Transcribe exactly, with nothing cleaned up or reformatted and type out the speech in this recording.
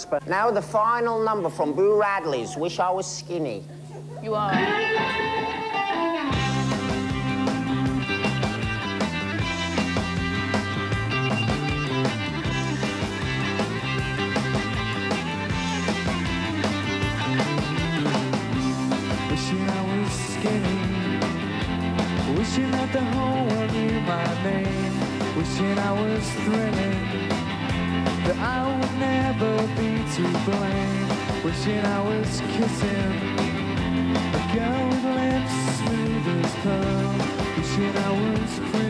But now the final number from Boo Radleys, Wish I Was Skinny. You are. Wishing I was skinny, wishing that the whole world knew my name, wishing I was thrilling, that I would never be to blame, wishing I was kissing a girl with lips smooth as pearl, wishing I was free.